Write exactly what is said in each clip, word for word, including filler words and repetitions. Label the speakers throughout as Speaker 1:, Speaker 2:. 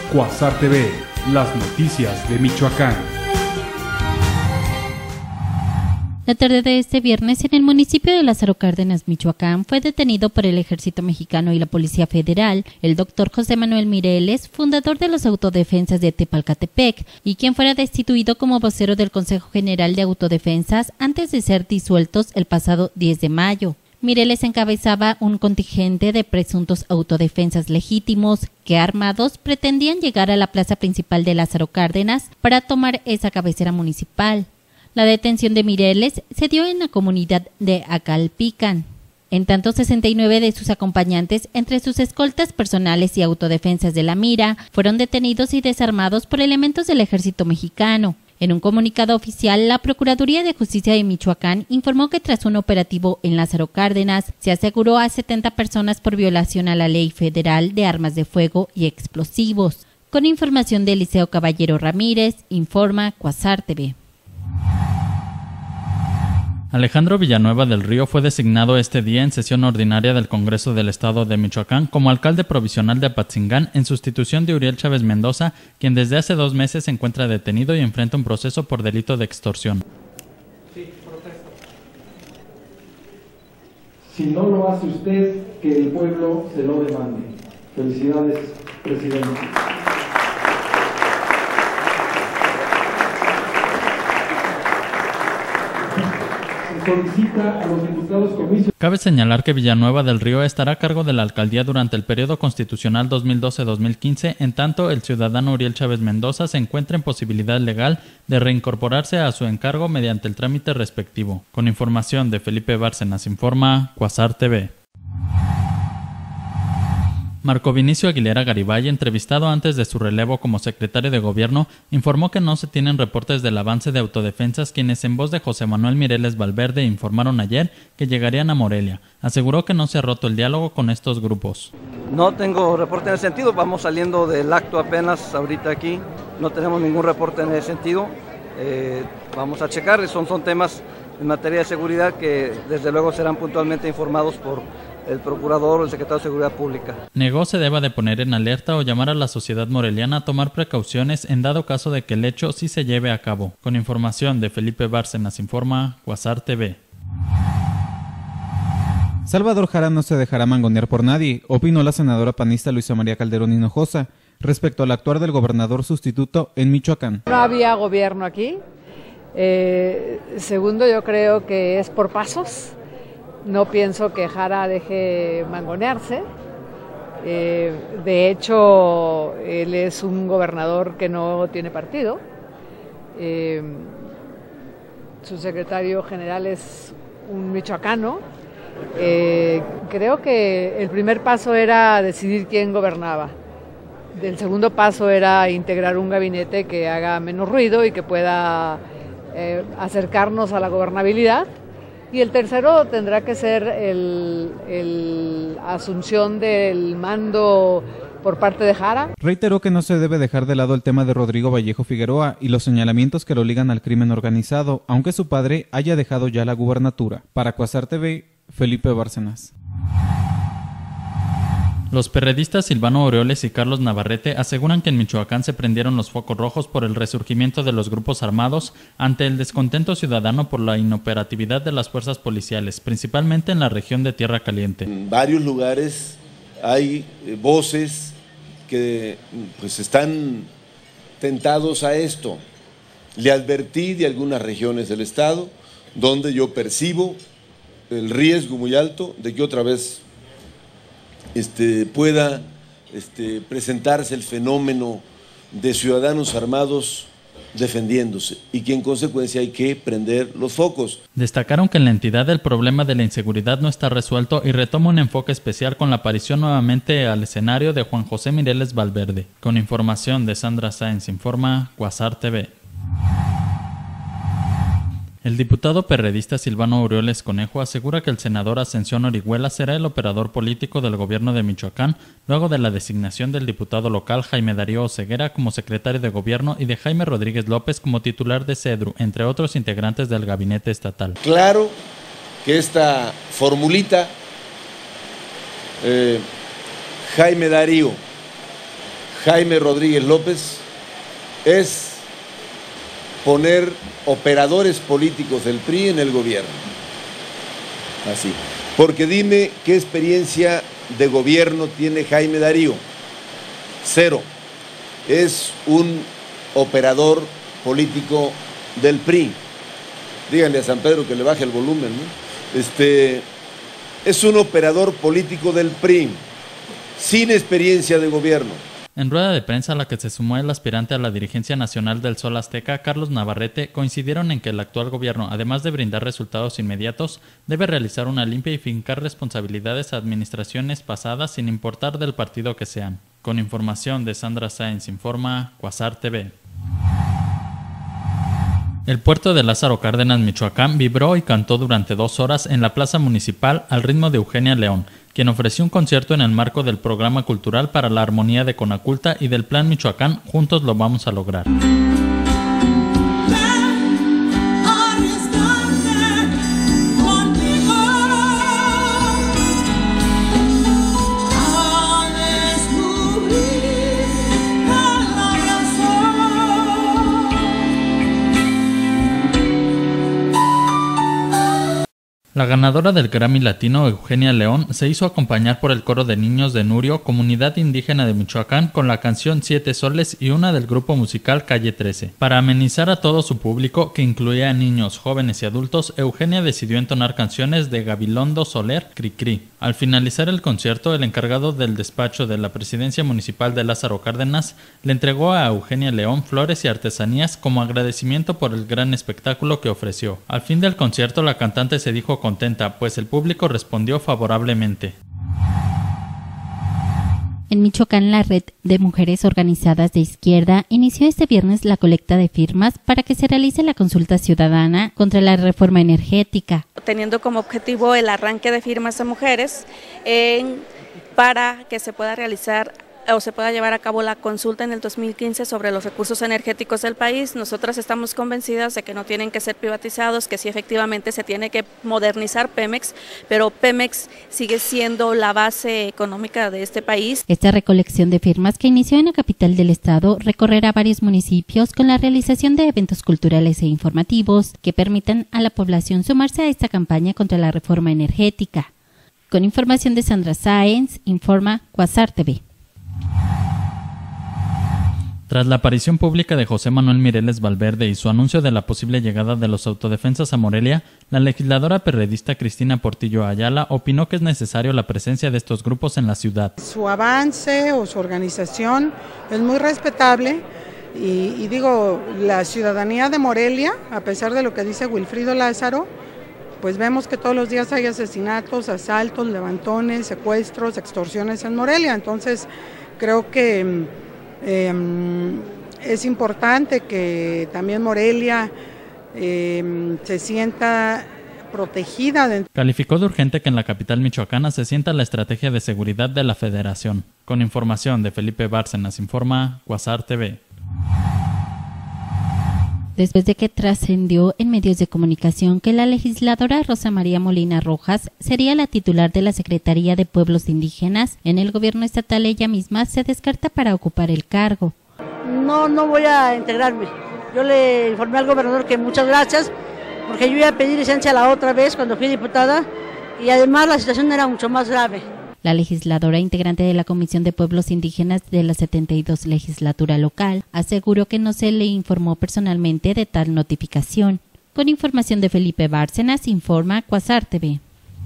Speaker 1: Cuasar T V, las noticias de Michoacán.
Speaker 2: La tarde de este viernes, en el municipio de Lázaro Cárdenas, Michoacán, fue detenido por el Ejército Mexicano y la Policía Federal el doctor José Manuel Mireles, fundador de los Autodefensas de Tepalcatepec, y quien fuera destituido como vocero del Consejo General de Autodefensas antes de ser disueltos el pasado diez de mayo. Mireles encabezaba un contingente de presuntos autodefensas legítimos que, armados, pretendían llegar a la plaza principal de Lázaro Cárdenas para tomar esa cabecera municipal. La detención de Mireles se dio en la comunidad de Acalpican. En tanto, sesenta y nueve de sus acompañantes, entre sus escoltas personales y autodefensas de la Mira, fueron detenidos y desarmados por elementos del Ejército Mexicano. En un comunicado oficial, la Procuraduría de Justicia de Michoacán informó que tras un operativo en Lázaro Cárdenas, se aseguró a setenta personas por violación a la Ley Federal de Armas de Fuego y Explosivos. Con información de Eliseo Caballero Ramírez, informa Cuasar T V.
Speaker 3: Alejandro Villanueva del Río fue designado este día en sesión ordinaria del Congreso del Estado de Michoacán como alcalde provisional de Apatzingán en sustitución de Uriel Chávez Mendoza, quien desde hace dos meses se encuentra detenido y enfrenta un proceso por delito de extorsión.
Speaker 4: Sí, protesto. Si no lo hace usted, que el pueblo se lo demande. Felicidades, presidente. Solicita a los diputados comicios.
Speaker 3: Cabe señalar que Villanueva del Río estará a cargo de la alcaldía durante el periodo constitucional dos mil doce a dos mil quince, en tanto el ciudadano Uriel Chávez Mendoza se encuentra en posibilidad legal de reincorporarse a su encargo mediante el trámite respectivo. Con información de Felipe Bárcenas, informa Cuasar T V. Marco Vinicio Aguilera Garibay, entrevistado antes de su relevo como secretario de Gobierno, informó que no se tienen reportes del avance de autodefensas, quienes en voz de José Manuel Mireles Valverde informaron ayer que llegarían a Morelia. Aseguró que no se ha roto el diálogo con estos grupos.
Speaker 5: No tengo reporte en ese sentido, vamos saliendo del acto apenas ahorita aquí, no tenemos ningún reporte en ese sentido, eh, vamos a checar, son, son temas en materia de seguridad que desde luego serán puntualmente informados por el procurador o el secretario de Seguridad Pública.
Speaker 3: Negó se deba de poner en alerta o llamar a la sociedad moreliana a tomar precauciones en dado caso de que el hecho sí se lleve a cabo. Con información de Felipe Bárcenas, informa Cuasar T V.
Speaker 6: Salvador Jara no se dejará mangonear por nadie, opinó la senadora panista Luisa María Calderón Hinojosa respecto al actuar del gobernador sustituto en Michoacán.
Speaker 7: No había gobierno aquí. Eh, segundo, yo creo que es por pasos. No pienso que Jara deje mangonearse. Eh, de hecho, él es un gobernador que no tiene partido. Eh, su secretario general es un michoacano. Eh, creo que el primer paso era decidir quién gobernaba. El segundo paso era integrar un gabinete que haga menos ruido y que pueda eh, acercarnos a la gobernabilidad. Y el tercero tendrá que ser el, el asunción del mando por parte de Jara.
Speaker 6: Reiteró que no se debe dejar de lado el tema de Rodrigo Vallejo Figueroa y los señalamientos que lo ligan al crimen organizado, aunque su padre haya dejado ya la gubernatura. Para Cuasar T V, Felipe Bárcenas.
Speaker 3: Los perredistas Silvano Aureoles y Carlos Navarrete aseguran que en Michoacán se prendieron los focos rojos por el resurgimiento de los grupos armados ante el descontento ciudadano por la inoperatividad de las fuerzas policiales, principalmente en la región de Tierra Caliente.
Speaker 8: En varios lugares hay voces que pues están tentados a esto. Le advertí de algunas regiones del estado donde yo percibo el riesgo muy alto de que otra vez Este, pueda este, presentarse el fenómeno de ciudadanos armados defendiéndose y que en consecuencia hay que prender los focos.
Speaker 3: Destacaron que en la entidad el problema de la inseguridad no está resuelto y retoma un enfoque especial con la aparición nuevamente al escenario de Juan José Mireles Valverde. Con información de Sandra Sáenz, informa Cuasar T V. El diputado perredista Silvano Aureoles Conejo asegura que el senador Ascensión Orihuela será el operador político del gobierno de Michoacán luego de la designación del diputado local Jaime Darío Oseguera como secretario de gobierno y de Jaime Rodríguez López como titular de CEDRU, entre otros integrantes del gabinete estatal.
Speaker 8: Claro que esta formulita, eh, Jaime Darío, Jaime Rodríguez López es poner operadores políticos del P R I en el gobierno. Así. Porque dime qué experiencia de gobierno tiene Jaime Darío. Cero. Es un operador político del P R I. Díganle a San Pedro que le baje el volumen, ¿no? Este, es un operador político del P R I, sin experiencia de gobierno.
Speaker 3: En rueda de prensa a la que se sumó el aspirante a la dirigencia nacional del Sol Azteca, Carlos Navarrete, coincidieron en que el actual gobierno, además de brindar resultados inmediatos, debe realizar una limpia y fincar responsabilidades a administraciones pasadas sin importar del partido que sean. Con información de Sandra Sáenz, informa Quasar T V. El puerto de Lázaro Cárdenas, Michoacán, vibró y cantó durante dos horas en la plaza municipal al ritmo de Eugenia León, quien ofreció un concierto en el marco del programa cultural para la armonía de Conaculta y del Plan Michoacán Juntos lo vamos a lograr. La ganadora del Grammy Latino, Eugenia León, se hizo acompañar por el coro de niños de Nurio, comunidad indígena de Michoacán, con la canción Siete Soles y una del grupo musical Calle trece. Para amenizar a todo su público, que incluía a niños, jóvenes y adultos, Eugenia decidió entonar canciones de Gabilondo Soler, Cri Cri. Al finalizar el concierto, el encargado del despacho de la presidencia municipal de Lázaro Cárdenas le entregó a Eugenia León flores y artesanías como agradecimiento por el gran espectáculo que ofreció. Al fin del concierto, la cantante se dijo contenta, pues el público respondió favorablemente.
Speaker 2: En Michoacán, la Red de Mujeres Organizadas de Izquierda inició este viernes la colecta de firmas para que se realice la consulta ciudadana contra la reforma energética,
Speaker 9: teniendo como objetivo el arranque de firmas de mujeres en, para que se pueda realizar o se pueda llevar a cabo la consulta en el dos mil quince sobre los recursos energéticos del país. Nosotras estamos convencidas de que no tienen que ser privatizados, que sí efectivamente se tiene que modernizar Pemex, pero Pemex sigue siendo la base económica de este país.
Speaker 2: Esta recolección de firmas, que inició en la capital del estado, recorrerá varios municipios con la realización de eventos culturales e informativos que permitan a la población sumarse a esta campaña contra la reforma energética. Con información de Sandra Sáenz, informa Quasar T V.
Speaker 3: Tras la aparición pública de José Manuel Mireles Valverde y su anuncio de la posible llegada de los autodefensas a Morelia, la legisladora perredista Cristina Portillo Ayala opinó que es necesario la presencia de estos grupos en la ciudad.
Speaker 10: Su avance o su organización es muy respetable y, y digo, la ciudadanía de Morelia, a pesar de lo que dice Wilfrido Lázaro, pues vemos que todos los días hay asesinatos, asaltos, levantones, secuestros, extorsiones en Morelia. Entonces creo que eh, es importante que también Morelia eh, se sienta protegida. De...
Speaker 3: Calificó de urgente que en la capital michoacana se sienta la estrategia de seguridad de la Federación. Con información de Felipe Bárcenas, informa Quasar T V.
Speaker 2: Después de que trascendió en medios de comunicación que la legisladora Rosa María Molina Rojas sería la titular de la Secretaría de Pueblos Indígenas, en el gobierno estatal ella misma se descarta para ocupar el cargo.
Speaker 11: No, no voy a integrarme. Yo le informé al gobernador que muchas gracias, porque yo iba a pedir licencia la otra vez cuando fui diputada y además la situación era mucho más grave.
Speaker 2: La legisladora integrante de la Comisión de Pueblos Indígenas de la setenta y dos legislatura local aseguró que no se le informó personalmente de tal notificación. Con información de Felipe Bárcenas, informa Quasar T V.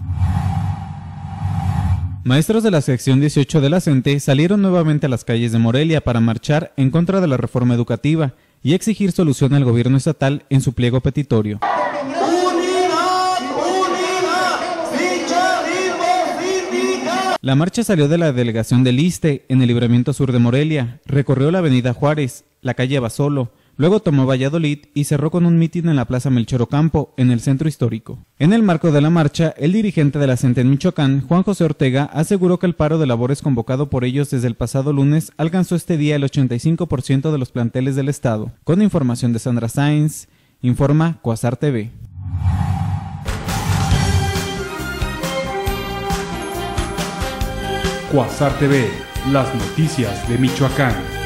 Speaker 6: Maestros de la sección dieciocho de la CENTE salieron nuevamente a las calles de Morelia para marchar en contra de la reforma educativa y exigir solución al gobierno estatal en su pliego petitorio. La marcha salió de la delegación del ISSSTE en el Libramiento Sur de Morelia, recorrió la avenida Juárez, la calle Basolo, luego tomó Valladolid y cerró con un mitin en la Plaza Melchor Ocampo, en el centro histórico. En el marco de la marcha, el dirigente de la CENTE en Michoacán, Juan José Ortega, aseguró que el paro de labores convocado por ellos desde el pasado lunes alcanzó este día el ochenta y cinco por ciento de los planteles del estado. Con información de Sandra Sáenz, informa Quasar T V.
Speaker 1: Quasar T V, las noticias de Michoacán.